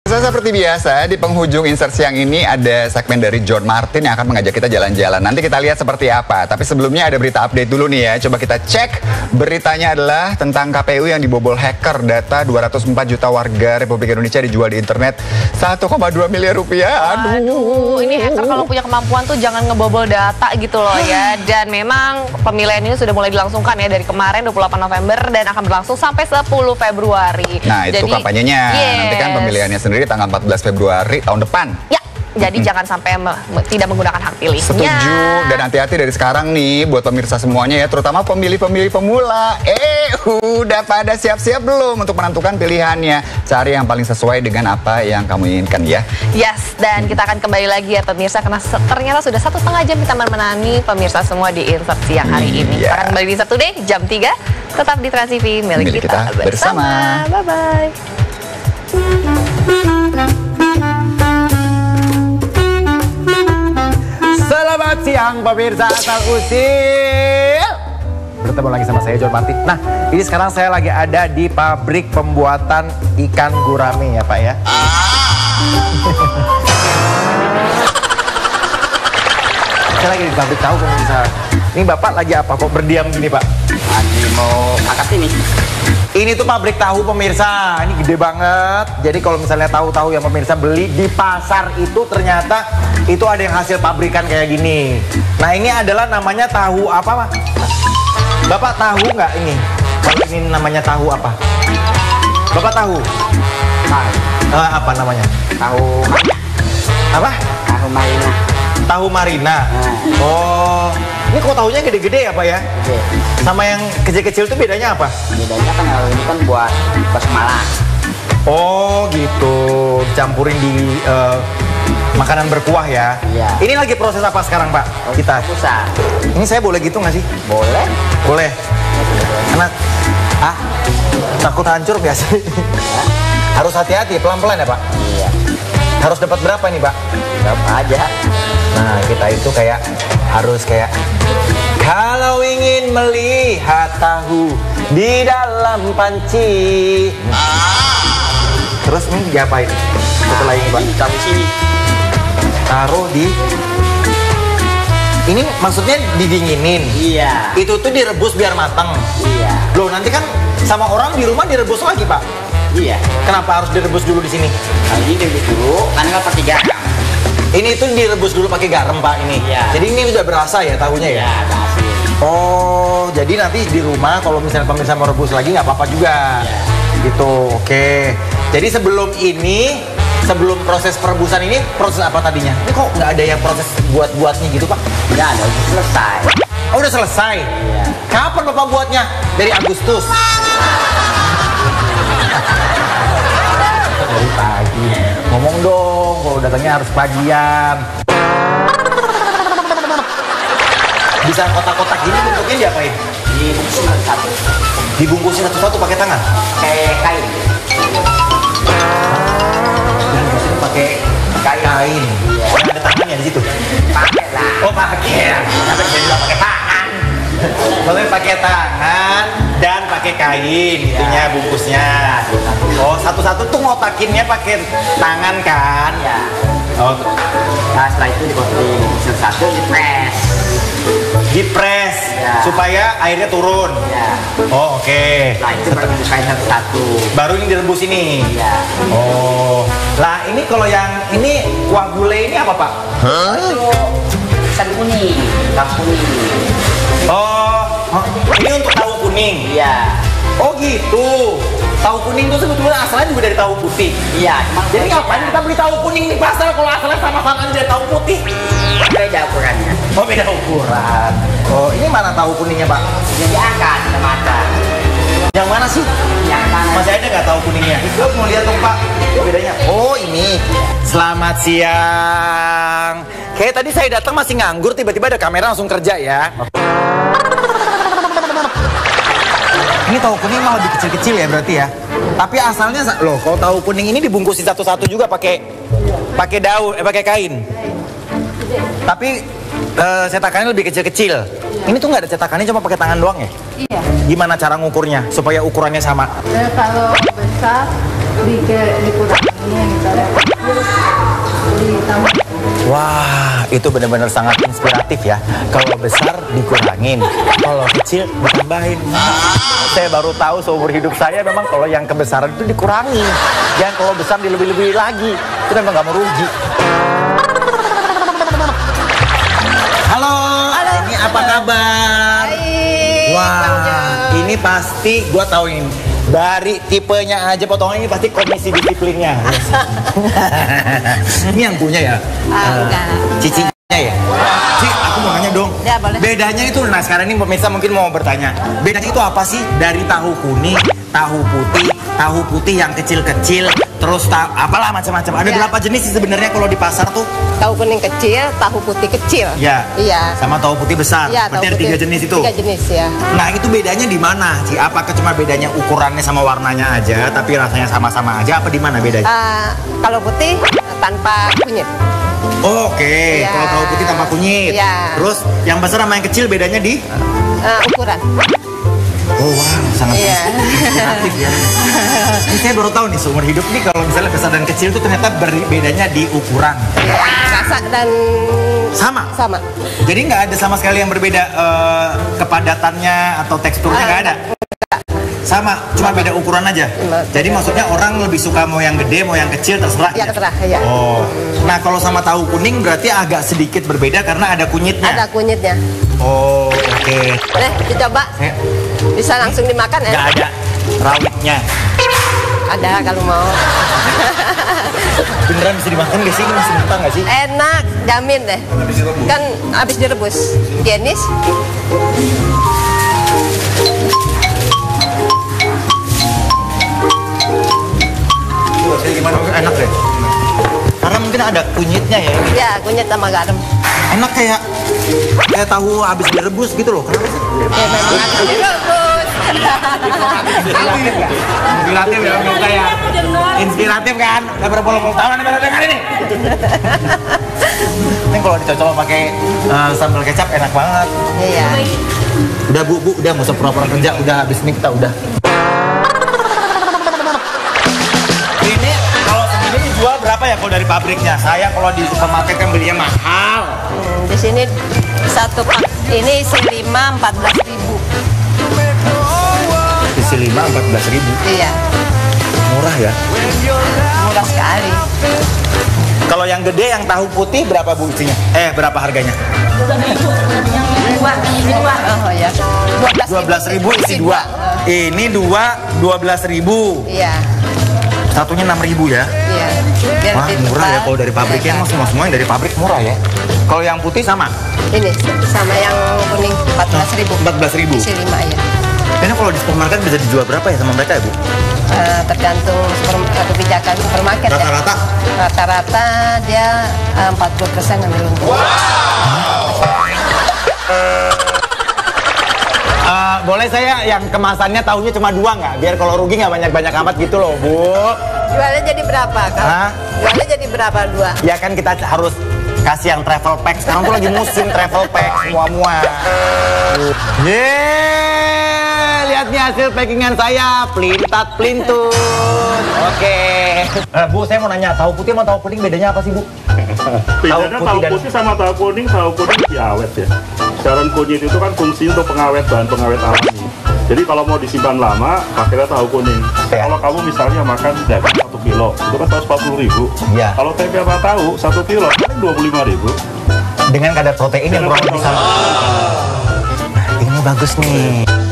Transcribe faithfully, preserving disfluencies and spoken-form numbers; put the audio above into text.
Seperti biasa, di penghujung insert siang ini ada segmen dari John Martin yang akan mengajak kita jalan-jalan. Nanti kita lihat seperti apa. Tapi sebelumnya ada berita update dulu nih ya. Coba kita cek. Beritanya adalah tentang K P U yang dibobol hacker. Data dua ratus empat juta warga Republik Indonesia dijual di internet satu koma dua miliar rupiah. Aduh. Aduh, ini hacker kalau punya kemampuan tuh jangan ngebobol data gitu loh ya. Dan memang pemilihan ini sudah mulai dilangsungkan ya dari kemarin dua puluh delapan November dan akan berlangsung sampai sepuluh Februari. Nah, itu Jadi, kampanyenya. yes. Nanti kan pemilihannya sendiri tanggal empat belas Februari tahun depan. Ya, jadi hmm. jangan sampai me me tidak menggunakan hak pilihnya. Setuju, dan hati-hati dari sekarang nih buat pemirsa semuanya ya, terutama pemilih-pemilih pemula. Eh, udah pada siap-siap belum untuk menentukan pilihannya? Cari yang paling sesuai dengan apa yang kamu inginkan ya. Yes, dan kita akan kembali lagi ya pemirsa, karena ternyata sudah satu setengah jam kita menemani pemirsa semua di insert siang hari ini. Yeah. Kita akan kembali di Insert Today jam tiga, tetap di Trans T V milik, milik kita, kita bersama. bersama. Bye-bye. Selamat siang pemirsa asal usil. Bertemu lagi sama saya John Martin. Nah, ini sekarang saya lagi ada di pabrik pembuatan ikan gurame ya Pak ya. Saya lagi di pabrik tahu pemirsa. Ini Bapak lagi apa kok berdiam gini Pak? Lagi mau angkat ini. Ini tuh pabrik tahu pemirsa, ini gede banget. Jadi kalau misalnya tahu-tahu yang pemirsa beli di pasar itu ternyata itu ada yang hasil pabrikan kayak gini. Nah ini adalah namanya tahu apa Pak? Bapak tahu nggak ini? Kalau ini namanya tahu apa? Bapak tahu? Tahu. Eh, apa namanya? Tahu. Apa? Tahu marina. Tahu marina. Nah. Oh, ini kok tahunya gede-gede ya Pak ya? Oke. Sama yang kecil-kecil itu bedanya apa? Bedanya kan kalau ini kan buat basmalah. Oh gitu, campurin di uh, makanan berkuah ya. Iya. Ini lagi proses apa sekarang Pak? Oh, Kita. susah. Ini saya boleh gitu nggak sih? Boleh. Boleh. Karena ah takut hancur biasa. Ya. Harus hati-hati, pelan-pelan ya Pak. Iya. Harus dapat berapa nih Pak? Berapa aja. Nah kita itu kayak harus kayak kalau ingin melihat tahu di dalam panci. Terus nih diapain? Setelah ini Pak? Taruh sini. Taruh di. Ini maksudnya didinginin. Iya. Itu tuh direbus biar matang. Iya. Loh nanti kan sama orang di rumah direbus lagi Pak. Iya. Kenapa harus direbus dulu di sini? Nah, ini direbus dulu, kan nggak pakai garam. Ini tuh direbus dulu pakai garam Pak ini. Iya. Jadi ini udah berasa ya tahunya ya? Iya, kasih. Oh, jadi nanti di rumah kalau misalnya pemirsa mau rebus lagi nggak apa-apa juga. Iya. Gitu, oke. Jadi sebelum ini, sebelum proses perebusan ini, proses apa tadinya? Ini kok nggak ada yang proses buat-buatnya gitu Pak? Nggak ada, udah selesai. Oh, udah selesai? Iya. Kapan Bapak buatnya? Dari Agustus? Dari pagi. Ngomong dong, kalau datangnya harus pagian. Bisa kotak-kotak gini bentuknya diapain? Dibungkus satu. Dibungkusin satu-satu pakai tangan? Kayak kain. Dibungkusin pakai kain. Kain. Iya. Oh, ada tangannya di situ? Pakai lah. Oh, pakai. Tapi saya bilang pakai tangan. Boleh pakai tangan dan pakai kain, itunya bungkusnya. Oh, satu-satu tuh ngotakinnya pakai tangan kan? Iya. Oh, Nah, setelah itu dipotong satu dipres. dipres Ya. supaya airnya turun. Ya. Oh, oke. Nah, itu baru dibukain satu-satu. Baru ini direbus ini. Iya. Oh. Lah, ini kalau yang ini kuah gulai ini apa, Pak? Itu ikan kuning, ikan kuning. Oh, oh, ini untuk tahu kuning. Iya. Oh, gitu. Tahu kuning itu sebetulnya asalnya juga dari tahu putih. Iya, cuma Jadi ngapain kita beli tahu kuning di pasar kalau asalnya sama-sama dari tahu putih? beda ukurannya. Oh, beda ukuran. Oh, ini mana tahu kuningnya, Pak? Jadi angkat sama makan. Yang mana sih? Yang mana? Masih ada nggak tahu kuningnya? Itu mau lihat dong, Pak. Oh, bedanya. Oh, ini. Selamat siang. Kayak tadi saya datang masih nganggur, tiba-tiba ada kamera langsung kerja ya. Ini tahu kuning mah lebih kecil-kecil ya berarti ya. Tapi asalnya loh, kalau tahu kuning ini dibungkusin satu-satu juga pakai pakai daun, eh pakai kain. Tapi uh, cetakannya lebih kecil-kecil. Ini tuh nggak ada cetakannya, cuma pakai tangan doang ya? Iya. Gimana cara ngukurnya supaya ukurannya sama? Nah, kalau besar di dikurangin, misalnya itu benar-benar sangat inspiratif ya. Kalau besar dikurangin, kalau kecil ditambahin. Saya baru tahu seumur hidup saya memang kalau yang kebesaran itu dikurangi. Jangan kalau besar dilebih-lebih lagi, itu memang nggak merugi. Halo, Halo. Ini apa kabar? Baik. Wah, ini pasti gua tahu ini. Dari tipenya aja potongan ini pasti komisi disiplinnya. Ini yang punya ya? Ah, enggak. Cicinya ya? Ci, aku mau nanya dong. Ya, boleh. Bedanya itu, nah sekarang ini pemirsa mungkin mau bertanya. Bedanya itu apa sih dari tahu kuning, tahu putih, tahu putih yang kecil-kecil, terus tahu apalah macam-macam. Ada Ya. berapa jenis sih sebenarnya kalau di pasar tuh? Tahu kuning kecil, tahu putih kecil. Ya. Iya. Sama tahu putih besar. Iya, Berarti ada tahu tiga putih. jenis itu. Tiga jenis ya. Nah itu bedanya di mana sih? Apakah cuma bedanya ukurannya sama warnanya aja, tapi rasanya sama-sama aja? Apa di mana bedanya? Ah, kalau putih tanpa kunyit. Oh, Oke, okay. Ya. Kalau tahu putih tanpa kunyit. Ya. Terus yang besar sama yang kecil bedanya di? Ah, ukuran. Oh wow, sangat Iya. inspiratif ya. Ini saya baru tahu nih seumur hidup nih kalau misalnya besar dan kecil itu ternyata beri- bedanya di ukuran. Ya, rasa dan Sama. sama. Jadi nggak ada sama sekali yang berbeda eh, kepadatannya atau teksturnya nggak ada. Sama, cuma beda ukuran aja. Cuma Jadi beda maksudnya orang lebih suka mau yang gede, mau yang kecil terserah. Ya terserah ya. Oh, nah kalau sama tahu kuning berarti agak sedikit berbeda karena ada kunyitnya. Ada kunyitnya. Oh, oke. Nih, dicoba. Saya Bisa langsung dimakan ya. nggak ada rawitnya. Ada kalau mau. Beneran bisa dimakan nggak sih? Ini masih mentah nggak sih? Enak, jamin deh. Kan habis direbus. Jenis. Gimana? Enak deh. Karena mungkin ada kunyitnya ya. Ya, kunyit sama garam. Enak kayak kayak tahu habis direbus gitu loh. Kenapa sih? Ya memang habis direbus. Inspiratif ya? Inspiratif ya, menurut saya. Inspiratif kan? Udah berpuluh-puluh tahun nih baru dengar ini. Ini kalau dicocol pakai uh, sambal kecap enak banget. Iya. Udah bu, bu, udah nggak usah pura-pura kerja. Udah habis ini kita udah. Ini kalau segini dijual berapa ya kalau dari pabriknya? Saya kalau di supermarket kan belinya mahal. Hmm, di sini satu pak ini isi lima empat belas ribu. Isi lima empat belas ribu. Iya, Murah ya. murah sekali. Kalau yang gede yang tahu putih berapa bu isinya? Eh berapa harganya? Dua, ini dua. Oh ya. dua belas ribu isi dua. Ini dua dua belas ribu. Iya, Satunya enam ribu ya. iya. Biar Wah lebih murah ya tebal. kalau dari pabriknya Iya, mas semua semua yang dari pabrik murah ya. Kalau yang putih sama ini sama yang kuning empat belas ribu. empat belas ribu. Isi lima ya. Ini kalau di supermarket bisa dijual berapa ya sama mereka ya bu? Eh, tergantung super, eh, kebijakan supermarket ya. Rata-rata? Rata-rata dia eh, empat puluh persen ambil untung. Uh, boleh saya yang kemasannya tahunya cuma dua nggak? Biar kalau rugi nggak banyak-banyak amat gitu loh bu. Jualnya jadi berapa? Kalau Hah? jualnya jadi berapa dua? Ya kan kita harus kasih yang travel pack. Sekarang tuh lagi musim travel pack semua-mua. Yeay, lihat nih hasil packingan saya, pelintat pelintut. Oke. Eh, bu, saya mau nanya, tahu putih sama tahu kuning bedanya apa sih bu? Bedanya Tahu tahu putih putih, dan- sama tahu kuning, tahu kuning lebih awet ya. Siaran kunyit itu kan fungsi untuk pengawet bahan pengawet alami. Jadi kalau mau disimpan lama, pakailah tahu kuning. Ya. Kalau kamu misalnya makan daging satu kilo, itu kan seratus empat puluh ribu. Ya. Kalau tempe sama tahu satu kilo, paling dua puluh lima ribu. Dengan kadar protein yang kurang lebih sama. Nah, ini bagus nih.